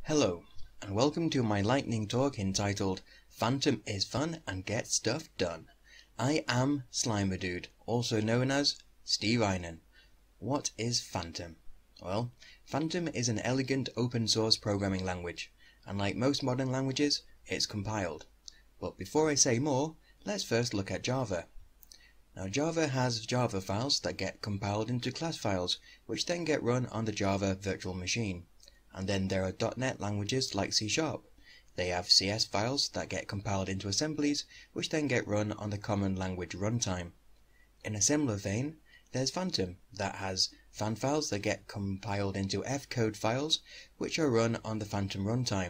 Hello, and welcome to my lightning talk entitled Phantom is Fun and Gets Stuff Done. I am Slimerdude, also known as Steve Einen. What is Phantom? Well, Phantom is an elegant open source programming language, and like most modern languages, it's compiled. But before I say more, let's first look at Java. Now Java has Java files that get compiled into class files, which then get run on the Java virtual machine. And then there are .NET languages like C#. They have CS files that get compiled into assemblies, which then get run on the Common Language Runtime. In a similar vein, there's Phantom that has fan files that get compiled into F-code files, which are run on the Phantom runtime.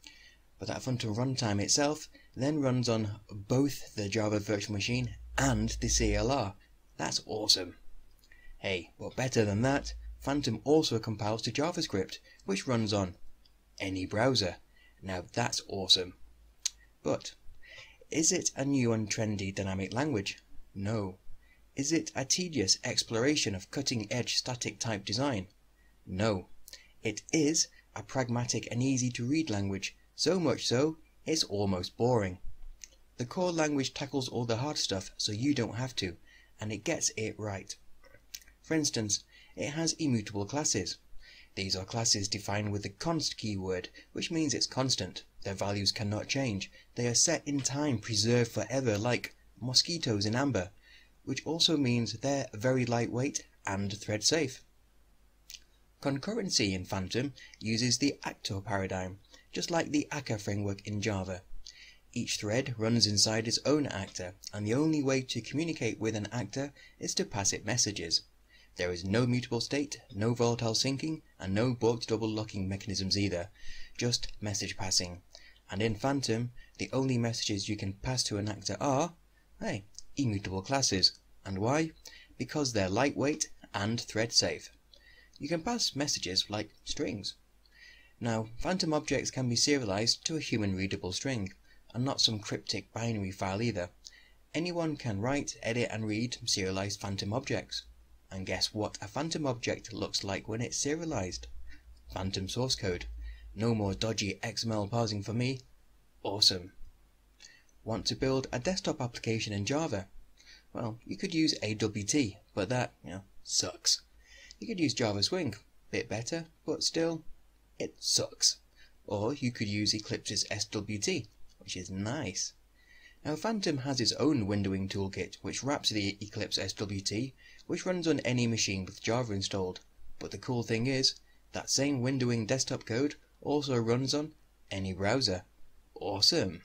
But that Phantom runtime itself then runs on both the Java virtual machine and the CLR. That's awesome. Hey, but better than that, Phantom also compiles to JavaScript, which runs on any browser. Now that's awesome. But is it a new and trendy dynamic language? No. Is it a tedious exploration of cutting-edge static type design? No. It is a pragmatic and easy-to-read language, so much so, it's almost boring. The core language tackles all the hard stuff so you don't have to, and it gets it right. For instance, it has immutable classes. These are classes defined with the const keyword, which means it's constant. Their values cannot change. They are set in time, preserved forever, like mosquitoes in amber, which also means they're very lightweight and thread safe. Concurrency in Phantom uses the actor paradigm, just like the akka framework in Java. Each thread runs inside its own actor, and the only way to communicate with an actor is to pass it messages. There is no mutable state, no volatile syncing, and no balked double locking mechanisms either, just message passing. And in Phantom, the only messages you can pass to an actor are, immutable classes. And why? Because they're lightweight and thread safe. You can pass messages like strings. Now, Phantom objects can be serialized to a human-readable string, and not some cryptic binary file either. Anyone can write, edit, and read serialized Phantom objects. And guess what a Phantom object looks like when it's serialized? Phantom source code. No more dodgy XML parsing for me. Awesome. Want to build a desktop application in Java? Well, you could use AWT, but that, sucks. You could use Java Swing. Bit better, but still, it sucks. Or you could use Eclipse's SWT, which is nice. Now Phantom has its own windowing toolkit which wraps the Eclipse SWT, which runs on any machine with Java installed. But the cool thing is, that same windowing desktop code also runs on any browser. Awesome!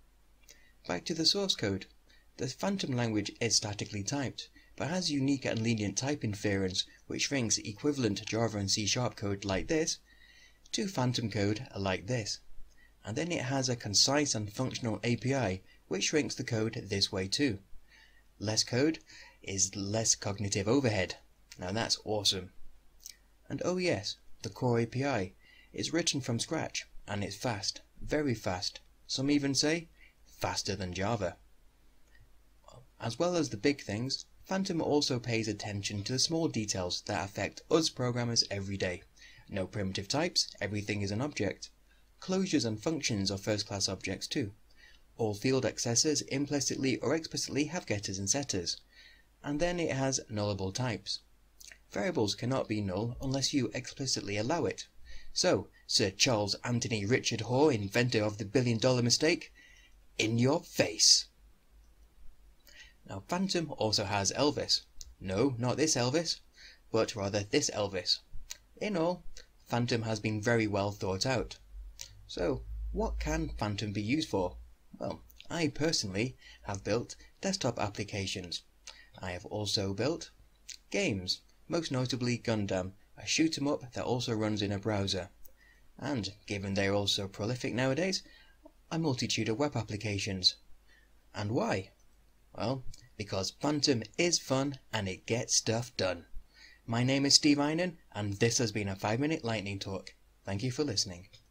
Back to the source code. The Phantom language is statically typed, but has unique and lenient type inference which shrinks equivalent Java and C# code like this to Phantom code like this. And then it has a concise and functional API which shrinks the code this way too. Less code is less cognitive overhead. Now that's awesome. And oh yes, the core API is written from scratch and it's fast, very fast. Some even say faster than Java. As well as the big things, Phantom also pays attention to the small details that affect us programmers every day. No primitive types, everything is an object. Closures and functions are first-class objects too. All field accessors implicitly or explicitly have getters and setters. And then it has nullable types. Variables cannot be null unless you explicitly allow it. So, Sir Charles Anthony Richard Hoare, inventor of the billion-dollar mistake, in your face. Now Phantom also has Elvis. No, not this Elvis, but rather this Elvis. In all, Phantom has been very well thought out. So, what can Phantom be used for? Well, I personally have built desktop applications. I have also built games, most notably Gundam, a shoot 'em up that also runs in a browser. And, given they're also prolific nowadays, a multitude of web applications. And why? Well, because Phantom is fun and it gets stuff done. My name is Steve Einen, and this has been a 5-minute lightning talk. Thank you for listening.